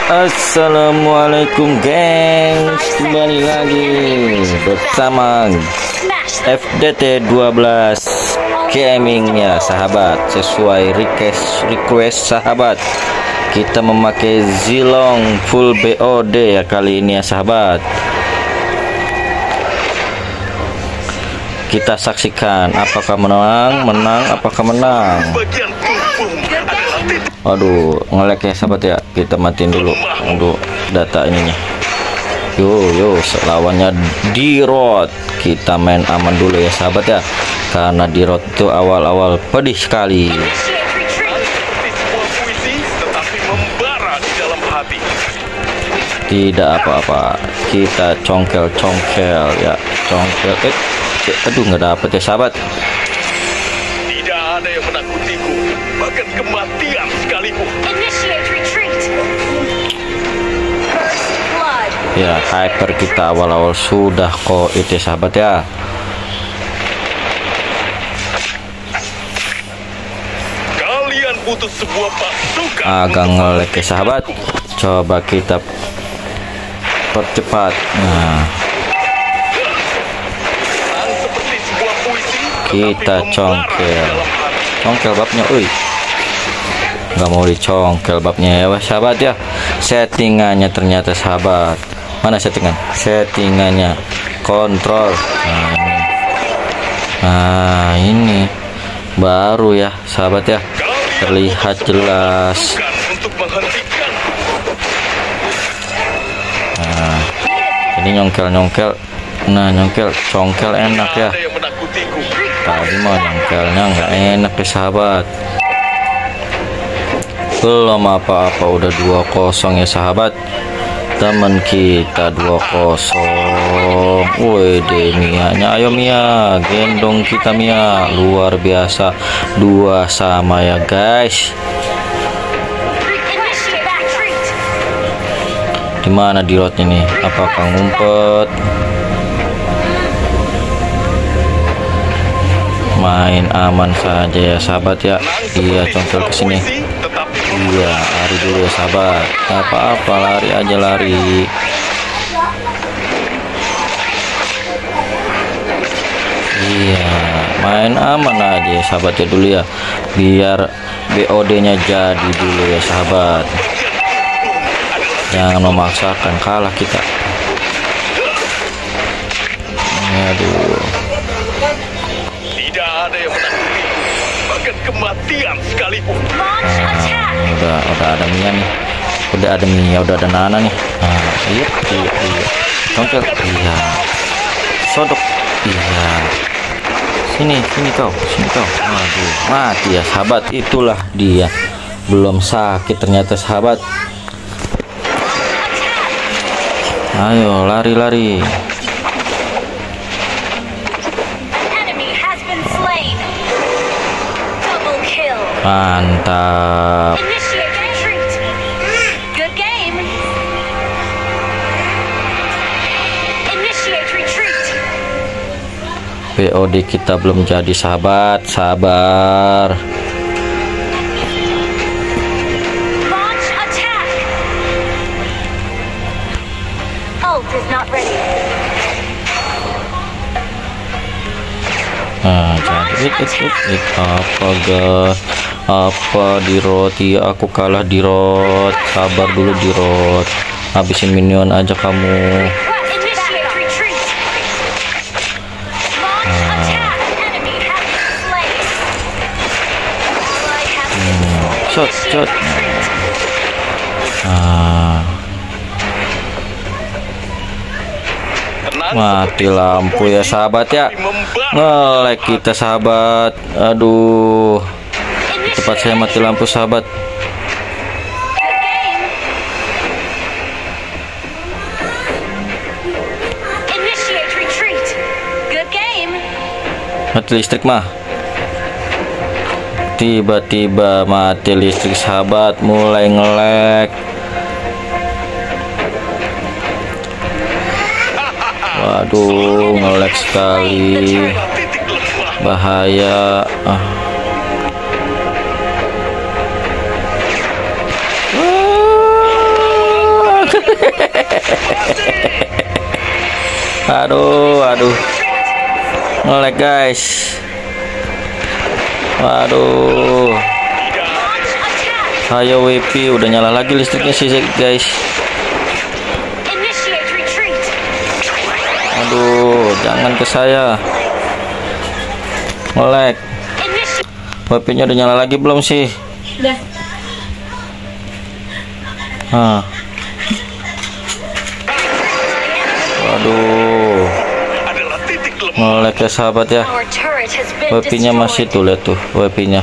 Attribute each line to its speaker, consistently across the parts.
Speaker 1: Assalamualaikum gengs, kembali lagi bersama FDT 12 Gaming ya sahabat. Sesuai request sahabat, kita memakai Zilong full BOD ya kali ini ya sahabat. Kita saksikan apakah menang apakah menang. Aduh, nge-lag ya sahabat ya. Kita matiin dulu untuk data ininya. Yo, lawannya D-Rod. Kita main aman dulu ya sahabat ya. Karena D-Rod itu awal-awal pedih sekali. Tidak apa-apa. Kita congkel ya. Congkel. Aduh, nggak dapet ya sahabat.
Speaker 2: Tidak ada yang menakutiku, bahkan kematian sekalipun.
Speaker 1: Ya, hyper kita awal-awal sudah kok itu sahabat ya.
Speaker 2: Kalian butuh sebuah pasukan.
Speaker 1: Agak nge-lag ya sahabat. Coba kita percepat. Nah,
Speaker 2: Seperti sebuah puisi,
Speaker 1: kita congkel babnya. Nggak mau dicongkel babnya ya sahabat ya. Settingannya ternyata sahabat. Mana settingannya kontrol. Nah ini baru ya sahabat ya, terlihat jelas.
Speaker 2: untuk menghentikan.
Speaker 1: Nah ini nyongkel. Nah congkel enak ya.
Speaker 2: Ada yang menakutiku.
Speaker 1: Tadi mah nyongkelnya nggak enak ya sahabat. Belum apa-apa udah 2-0 ya sahabat. Teman kita 2-0. Woi Mianya, ayo Mia, gendong kita Mia. Luar biasa, 2 sama ya guys. Dimana D-Rod ini? Apakah ngumpet? Main aman saja ya sahabat ya. Iya, congkel ke sini. Iya, lari dulu ya sahabat. Apa-apa, lari aja lari. Iya, main aman aja ya sahabat ya dulu ya. Biar BOD-nya jadi dulu ya sahabat. Jangan memaksakan, kalah kita. Aduh.
Speaker 2: Tidak ada yang menakutiku, bahkan kematian sekalipun.
Speaker 1: Udah ada Mia nih. Udah ada Mia, udah ada Nana nih. Nah, iya. Congkel. Iya. Sodok. Iya. Sini kau. Aduh, mati ya sahabat. Itulah dia. Belum sakit ternyata sahabat. Ayo lari. Mantap. BOD kita belum jadi sahabat, sabar. Nah, jadi apa D-Rod ya, aku kalah D-Rod. Sabar dulu D-Rod, habisin minion aja kamu. Shot. Mati lampu ya sahabat ya. Nge-lag kita sahabat. Aduh, cepat saya mati lampu sahabat. Mati listrik mah. Tiba-tiba mati listrik sahabat, mulai nge-lag. Waduh, nge-lag sekali. Bahaya. Aduh. Nge-lag guys. Waduh. Ayo WP, udah nyala lagi listriknya sih guys. Aduh, jangan ke saya. Nge-lag. WP-nya udah nyala lagi belum sih?
Speaker 3: Udah.
Speaker 1: Waduh, nge-lag ya sahabat ya. WP-nya masih tuh, lihat tuh WP-nya.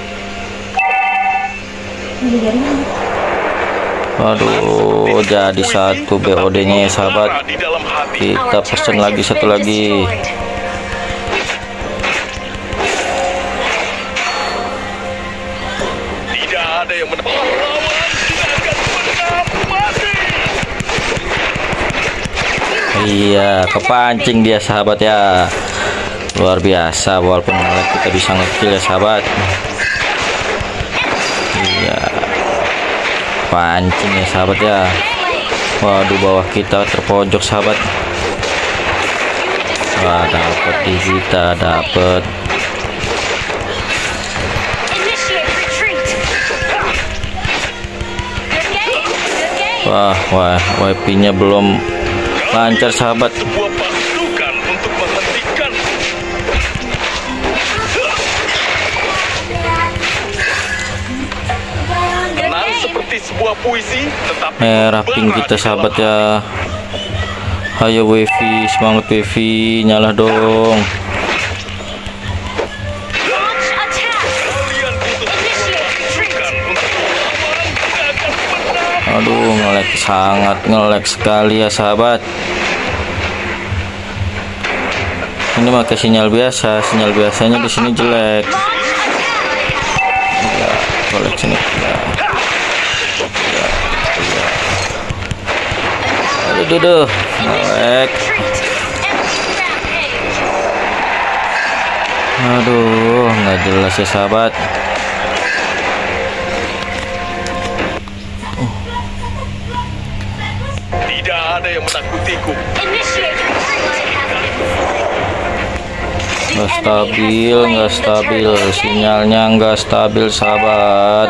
Speaker 1: Waduh, jadi satu BOD-nya ya sahabat. Kita pesen lagi satu lagi.
Speaker 2: Tidak ada yang mendapat lawan, tidak akan pernah mati.
Speaker 1: Iya, kepancing dia sahabat ya. Luar biasa, walaupun kita bisa ngekill ya sahabat. Iya, pancing ya sahabat ya. Waduh, bawah kita terpojok sahabat. Wah, dapet di kita, dapet. Wah, WP-nya belum lancar sahabat.
Speaker 2: Sebuah pasukan untuk menghentikan. Tenang seperti sebuah puisi, tetapi
Speaker 1: Merah pink kita sahabat ya. Ayo WP, semangat WP, nyala dong.
Speaker 2: kalian butuh pasukan untuk melawan, tidak akan pernah.
Speaker 1: Aduh, nge-lag, sangat nge-lag sekali ya sahabat. Ini pakai sinyal biasa, sinyal biasanya di sini jelek. Ya, koleksi nih. Aduh, nge-lag. Aduh, nggak jelas ya sahabat.
Speaker 2: Tidak ada yang menakutiku.
Speaker 1: Nggak stabil, sinyalnya nggak stabil sahabat.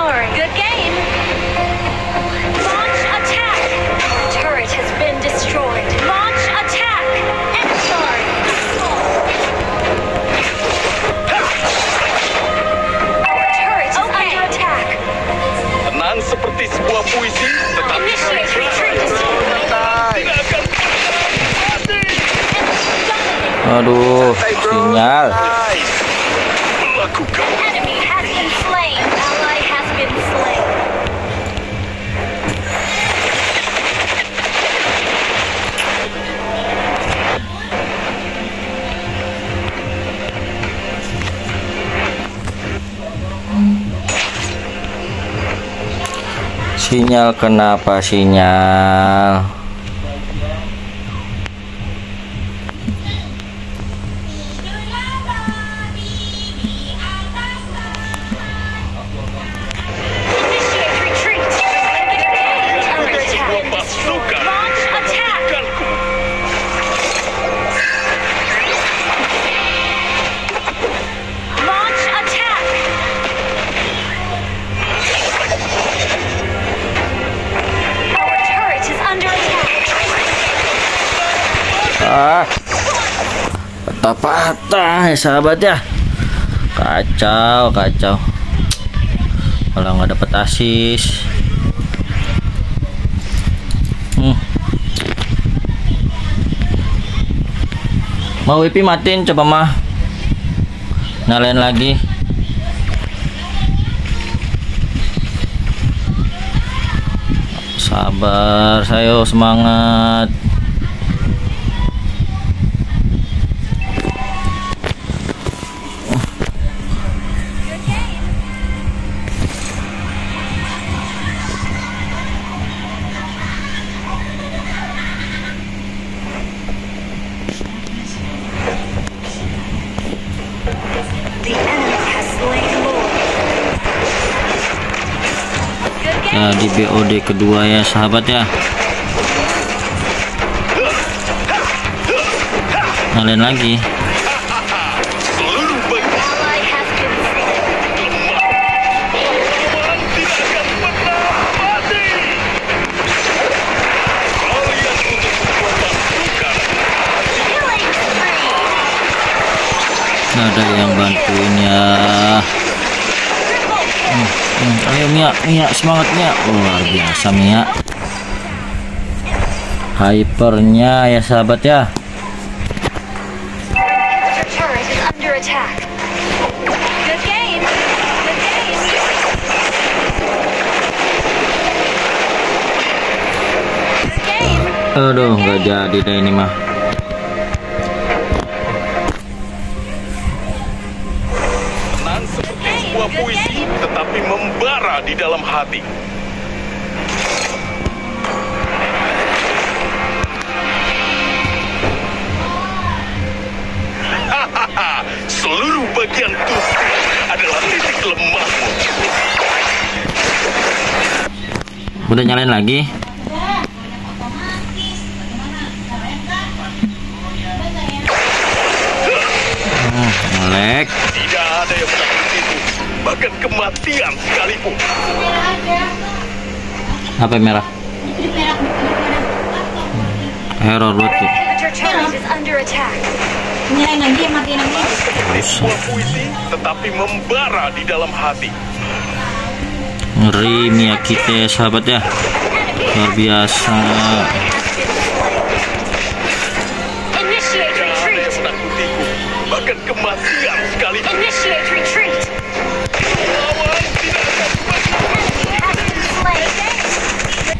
Speaker 2: Tenang seperti sebuah puisi, tetapi tidak akan mati.
Speaker 1: Aduh, sinyal.
Speaker 2: Melakukan
Speaker 1: Sinyal, kenapa sinyal? Patah-patah ya sahabat ya. Kacau. Kalau nggak dapet asis. Mau WP matiin, coba mah. Nyalain lagi. Sabar, saya semangat. Nah, di BOD kedua ya sahabat ya. Nyalain lagi.
Speaker 2: Seluruh bagian
Speaker 3: Ally has been slain.
Speaker 2: lawan tidak akan pernah mati. Kalian untuk sebuah pasukan.
Speaker 3: Killing spree.
Speaker 1: Nggak ada yang bantunya. Ayo Mia, semangat Mia. Luar biasa Mia. Hypernya ya sahabat ya.
Speaker 3: Your turret is under attack. Good game. Good game. Good game.
Speaker 1: Aduh, nggak jadi deh ini mah.
Speaker 2: Tenang seperti sebuah puisi, tetapi membara di dalam hati. Hahaha, seluruh bagian tubuh adalah titik lemahmu.
Speaker 1: Udah nyalain lagi. Ngelek.
Speaker 2: Tidak ada yang menakuti bahkan kematian sekalipun.
Speaker 1: Apa yang merah? Error buat tuh.
Speaker 3: Your turret is under attack.
Speaker 4: Nyalain lagi, matiin lagi.
Speaker 2: Seperti sebuah puisi, tetapi membara di dalam hati.
Speaker 1: Ngeri Mia kita sahabat ya. Luar biasa.
Speaker 3: Initiate
Speaker 2: Tidak ada yang
Speaker 3: retreat.
Speaker 2: menakutiku, bahkan kematian sekalipun.
Speaker 3: Initiate retreat.
Speaker 2: Lawan tidak akan pernah.
Speaker 3: Has been slain.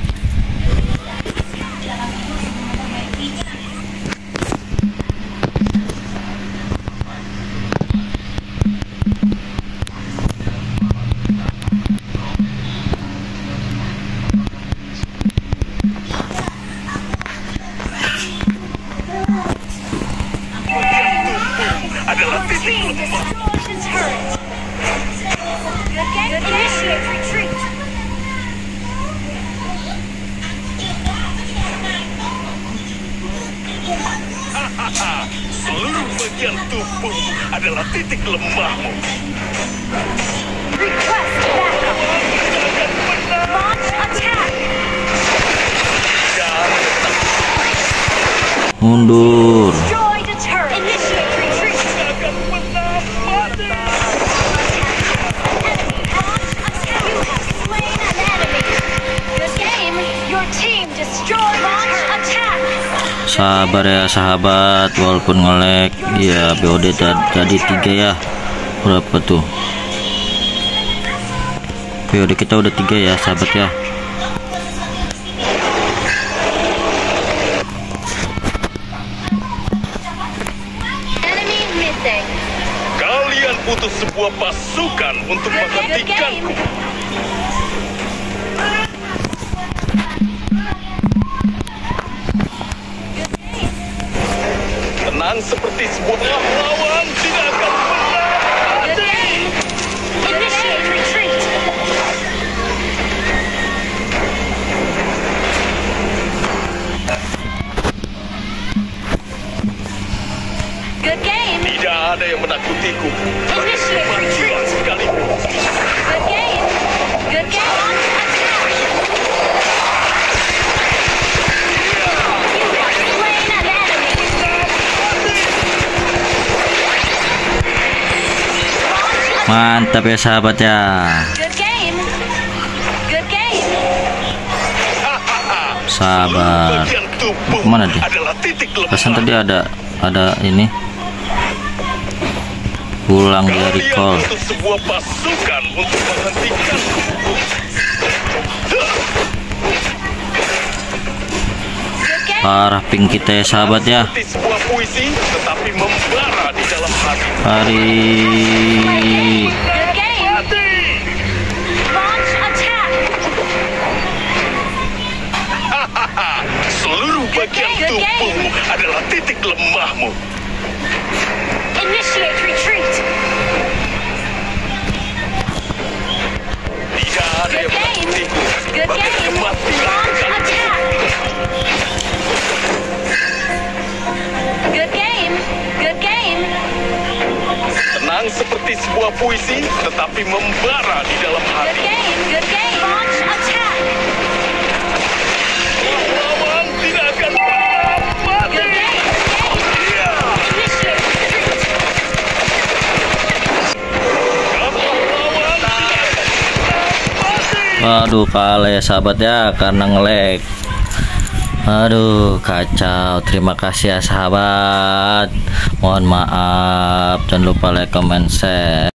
Speaker 2: Adalah titik
Speaker 3: Team destroyed the turret. Good game. Initiate retreat.
Speaker 2: seluruh bagian tubuh adalah titik lemahmu.
Speaker 3: Request backup. Launch attack.
Speaker 2: Dan
Speaker 1: Mundur.
Speaker 3: Destroy the turret. Initiate retreat.
Speaker 2: tidak akan pernah mati.
Speaker 3: Launch attack. You have slain an enemy. Good game. Your team destroyed the turret. Launch attack.
Speaker 1: Sabar ya sahabat, walaupun ngelek. Ya BOD jadi 3 ya. Berapa tuh? BOD kita udah 3 ya sahabat ya.
Speaker 3: Enemy missing.
Speaker 2: Kalian butuh sebuah pasukan untuk
Speaker 3: Good game.
Speaker 2: menghentikanku. Tenang seperti sebuah lawan tidak akan pernah.
Speaker 3: Good game. Initiate retreat. Good game.
Speaker 2: Tidak ada yang menakutiku. Bahkan
Speaker 3: Initiate
Speaker 2: kematian
Speaker 3: retreat.
Speaker 2: sekalipun.
Speaker 3: Good game. Good game. Launch attack. You have slain an enemy. Launch attack.
Speaker 1: Mantap ya sahabat ya.
Speaker 3: Good game. Good game.
Speaker 1: Sabar.
Speaker 2: Bagian tubuh
Speaker 1: Kemana dia?
Speaker 2: adalah titik
Speaker 1: Pesan
Speaker 2: lemah.
Speaker 1: tadi ada ini. Pulang dia
Speaker 2: Kalian
Speaker 1: recall.
Speaker 2: butuh sebuah pasukan untuk menghentikanku.
Speaker 3: Good game.
Speaker 1: Parah ping kita ya sahabat ya.
Speaker 2: Seperti sebuah puisi, tetapi membara di dalam hati.
Speaker 1: Hari
Speaker 3: Good game. Launch attack.
Speaker 2: Seluruh bagian
Speaker 3: Good game.
Speaker 2: tubuhmu adalah titik lemahmu.
Speaker 3: Initiate retreat.
Speaker 2: Tidak ada
Speaker 3: Good
Speaker 2: yang
Speaker 3: game.
Speaker 2: menakutiku.
Speaker 3: Good
Speaker 2: Bahkan
Speaker 3: game.
Speaker 2: kematian
Speaker 3: Launch
Speaker 2: sekalipun.
Speaker 3: attack. Good game.
Speaker 2: puisi, tetapi membara di dalam
Speaker 3: Good
Speaker 2: hati.
Speaker 3: game. Good game. Launch attack.
Speaker 2: Lawan tidak akan pernah mati.
Speaker 3: Good game.
Speaker 2: Iya.
Speaker 3: Initiate retreat.
Speaker 2: Kapal lawan tidak akan pernah mati.
Speaker 1: Waduh, kalah ya sahabat ya karena nge-lag. Aduh, kacau. Terima kasih ya sahabat. Mohon maaf. Jangan lupa like, comment, share.